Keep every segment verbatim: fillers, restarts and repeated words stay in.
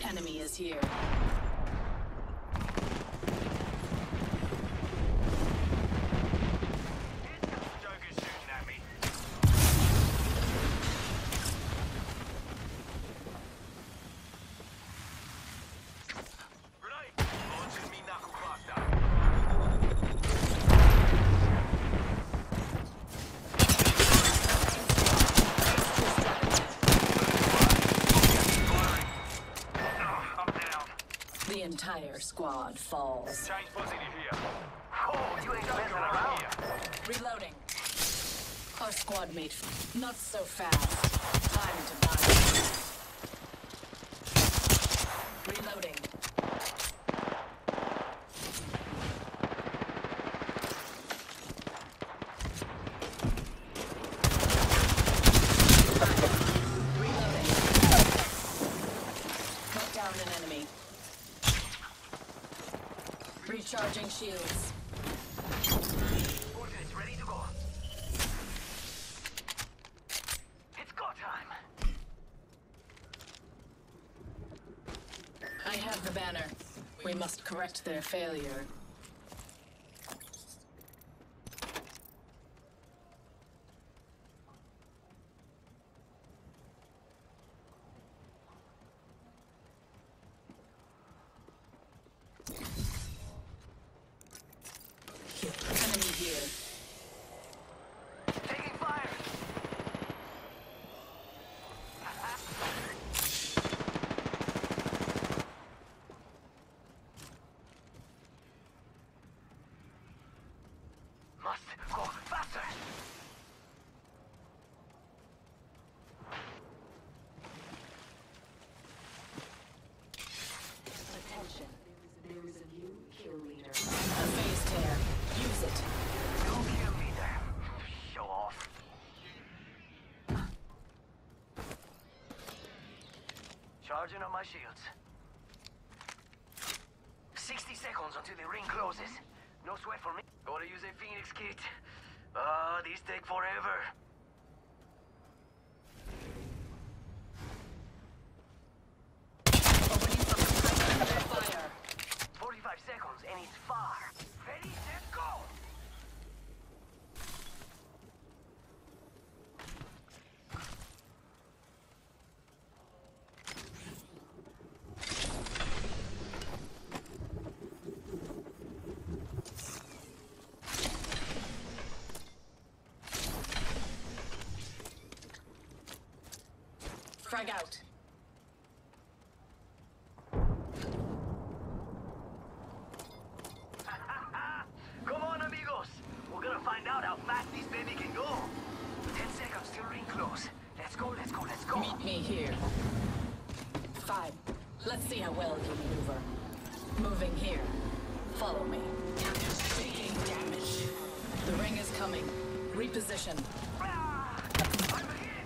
enemy is here. Joker's shooting at me. Grenade! Launching me knuckle cluster. The entire squad falls. Change positive here. Oh, you ain't messing around here. Reloading. Our squad mate, not so fast. Time to buy. Reloading. Reloading. Cut down an enemy. Recharging shields. Ordnance ready to go. It's go time. I have the banner. We must correct their failure. Enemy here. Taking fire. Must go faster. Attention. There is a new kill leader. A phase tear. Use it. Don't kill me there. Show off. Charging on my shields. sixty seconds until the ring closes. No sweat for me. Gotta use a Phoenix kit. Ah, these take forever. Opening from the perimeter fire. forty-five seconds and it's far. Ready, set, go! Frag out. Come on, amigos. We're gonna find out how fast this baby can go. Ten seconds till ring close. Let's go, let's go, let's go. Meet me here. Fine. Let's see how well you maneuver. Moving here. Follow me. Taking damage. The ring is coming. Reposition. Ah, I'm hit.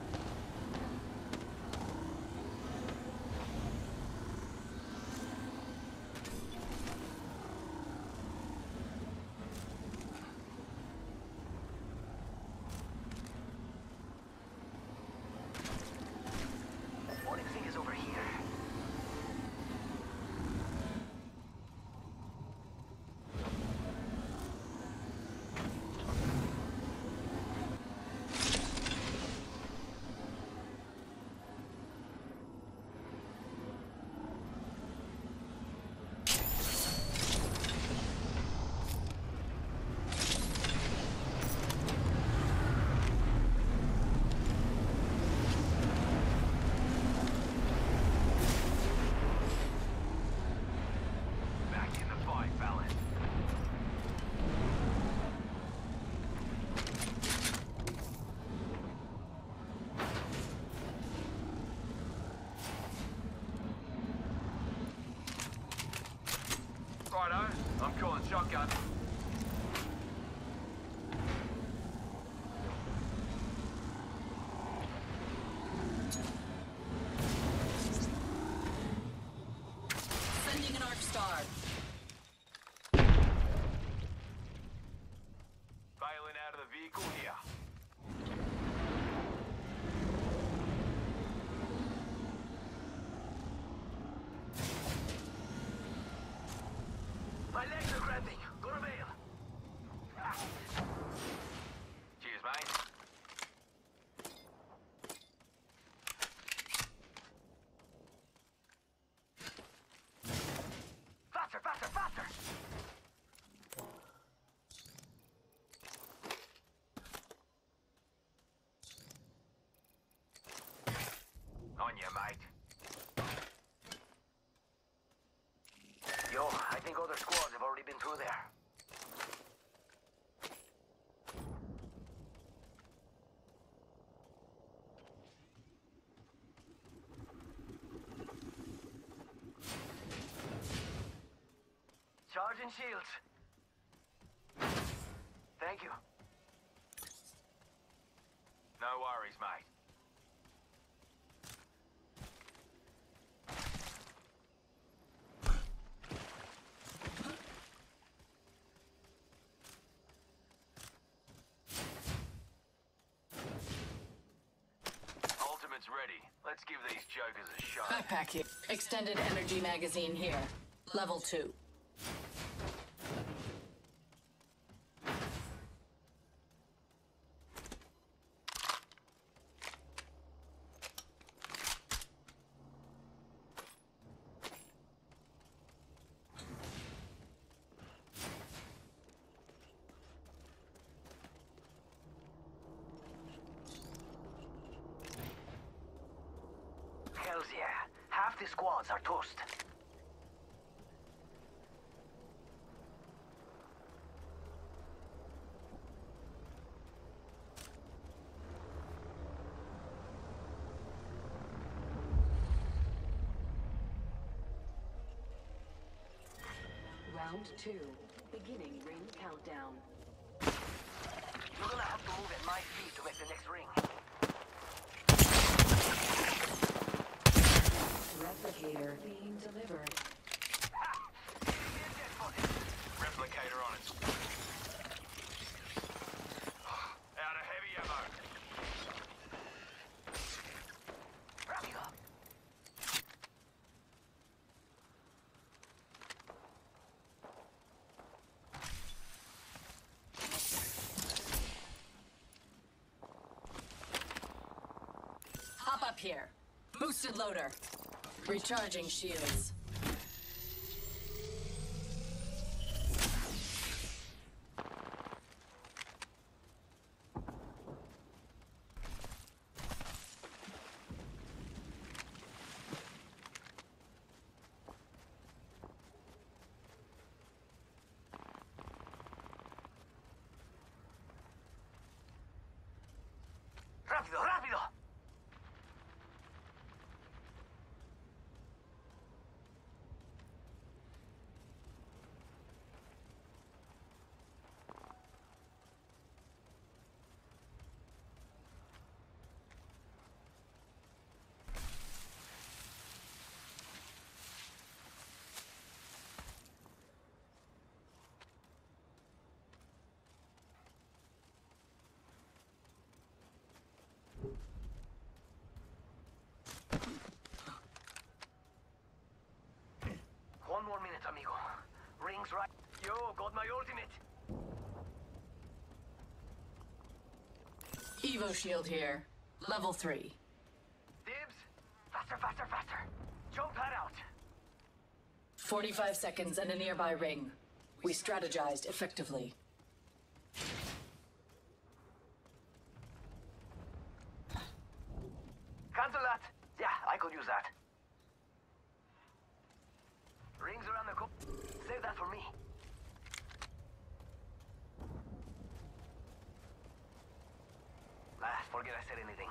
What do you think is over here? Back in the fight, Fallon. Righto, I'm calling shotgun. Sending an arc star. Bailing out of the vehicle here. other squads have already been through there. Charging shields. Thank you. No worries, mate. Ultimate's ready. Let's give these jokers a shot. Backpack here. Extended energy magazine here. Level two. Hells yeah. Half the squads are toast. Round two. Beginning ring countdown. You're gonna have to move at my speed to make the next ring. Replicator being delivered. Replicator on it. Out of heavy ammo. Rápido. Hop up here. Boosted loader. Recharging shields. Rápido, rápido. One more minute, amigo. Rings right. Yo, got my ultimate. Evo shield here. Level three. Dibs. Faster, faster, faster. Jump pad out. forty-five seconds and a nearby ring. We strategized effectively. Cancel that. Yeah, I could use that. Rings around the co- Save that for me. Ah, forget I said anything.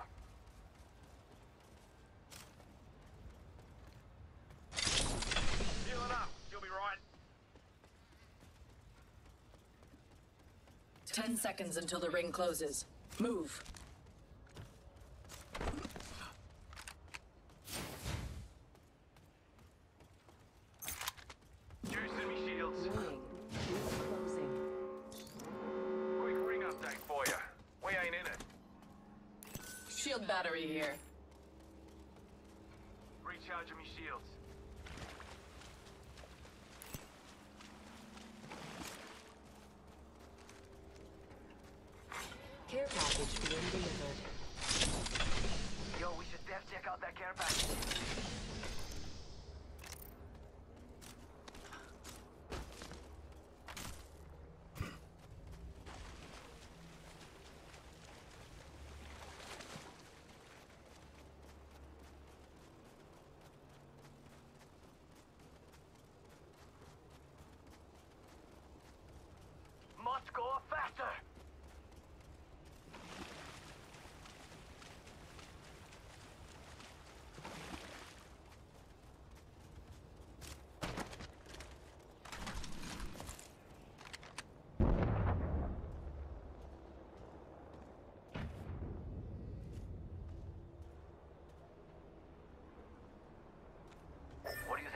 Healing up. You'll be right. Ten seconds until the ring closes. Move. Juicing me shields. Ring. Ring closing. Quick ring update for you. We ain't in it. Shield battery here. Recharging me shields. Care package being delivered. Yo, we should def check out that care package.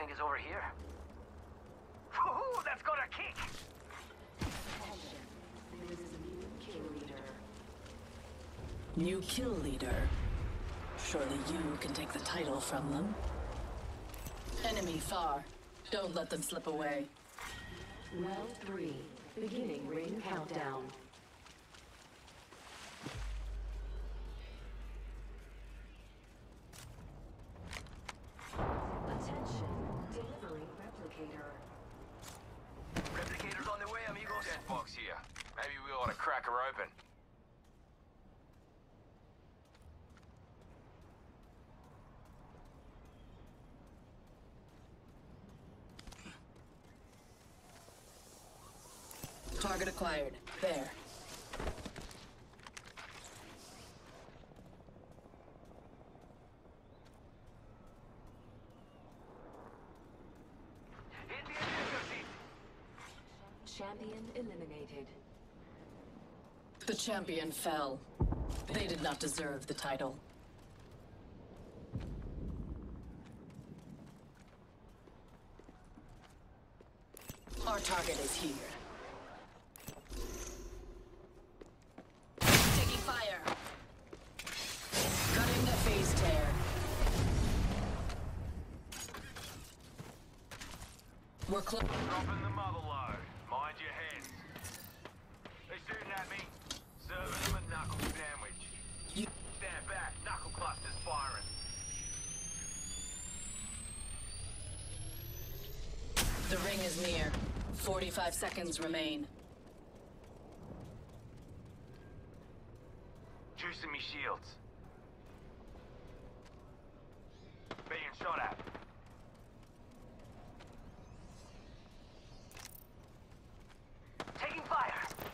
think it's over here. Woohoo! That's got a kick! Attention. There is a new kill leader. New kill leader. Surely you can take the title from them. Enemy far. Don't let them slip away. Round three. Beginning ring countdown. Attention. Delivering replicator. Replicator's on the way, amigos. Death box here. Maybe we ought to crack her open. Target acquired. There. Hit the ejector seat. Champion eliminated. The champion fell. They did not deserve the title. Our target is here. Taking fire. Cutting the phase tear. We're close. Dropping the mother load. Mind your heads. They shooting at me. Serving them a knuckle sandwich. You Stand back. Knuckle clusters firing. The ring is near. Forty-five seconds remain. Juicing me shields. Being shot at. Taking fire.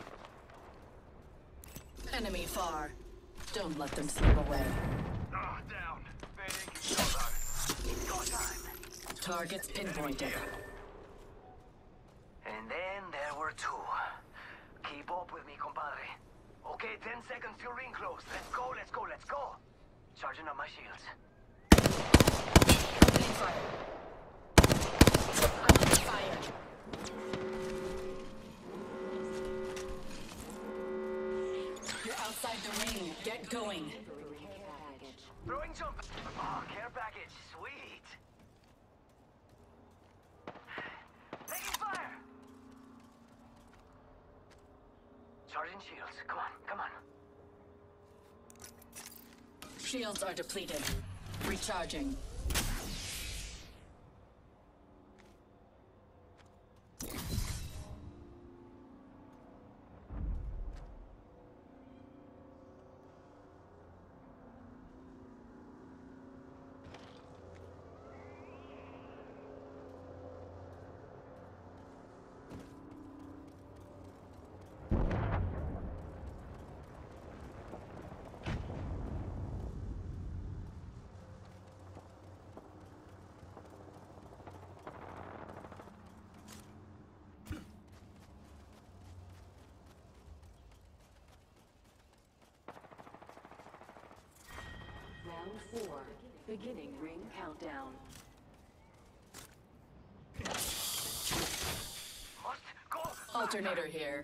Enemy far. Don't let them slip away. Oh, down. Fair dinkum shot though. It's go time. Targets pinpointed. And then there were two. Keep up with me, compadre. Okay, ten seconds till ring close. Let's go, let's go, let's go. Charging up my shields. Opening fire. I'm under fire. You're outside the ring. Get going. Throwing jump. Oh, care package. Sweet. Taking fire. Charging shields. Come on, come on. Shields are depleted. Recharging. Round four. Beginning ring countdown. Must go. Alternator here.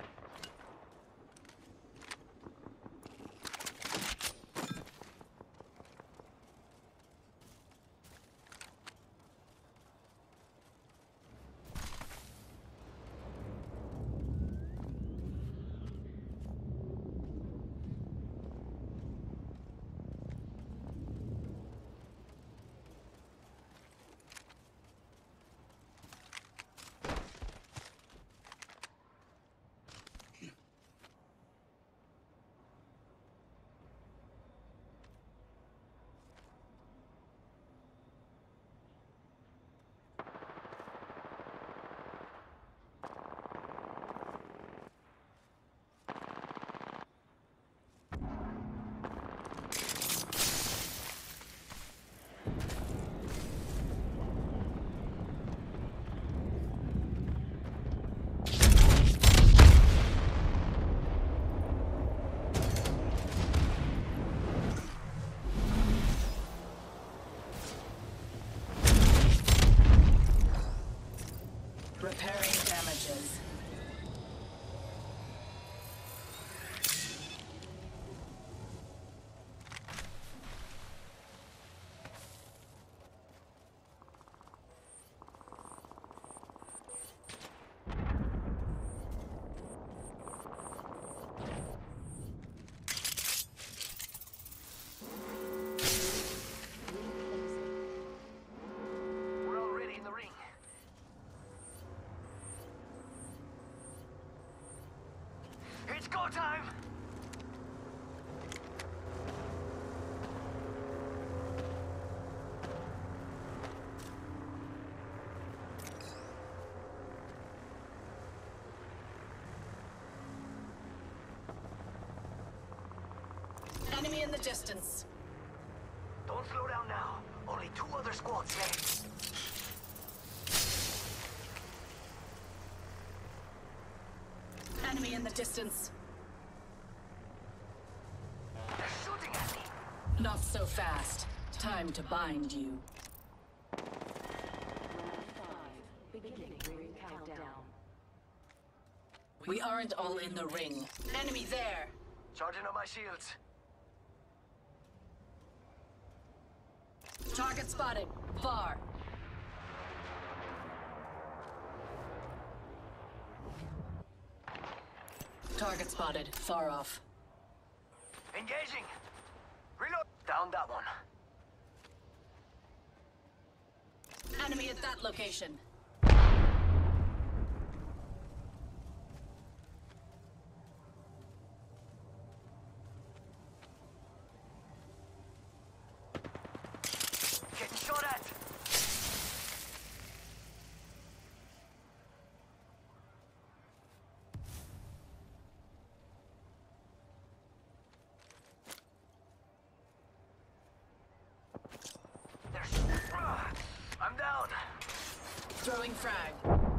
time! Enemy in the distance. Don't slow down now. Only two other squads left. Enemy in the distance. They're shooting at me. Not so fast. Time to bind you. Round five. Beginning ring countdown. We aren't all in the ring. Enemy there. Charging on my shields. Target spotted. Far. Target spotted. Far off. Engaging. Reload. Down that one. Enemy at that location. Getting shot at. There's... I'm down. Throwing frag.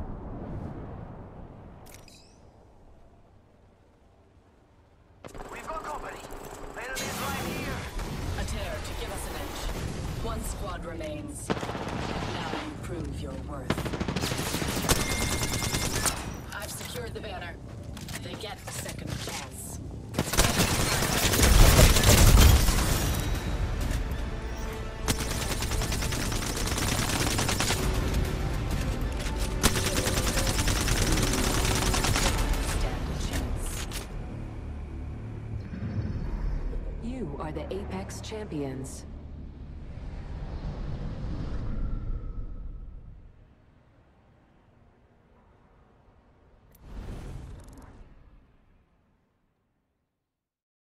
We've got company. Enemies right here. A tear to give us an edge. One squad remains. Now you prove your worth. I've secured the banner. They get a second chance. Stand a chance. You are the Apex champions.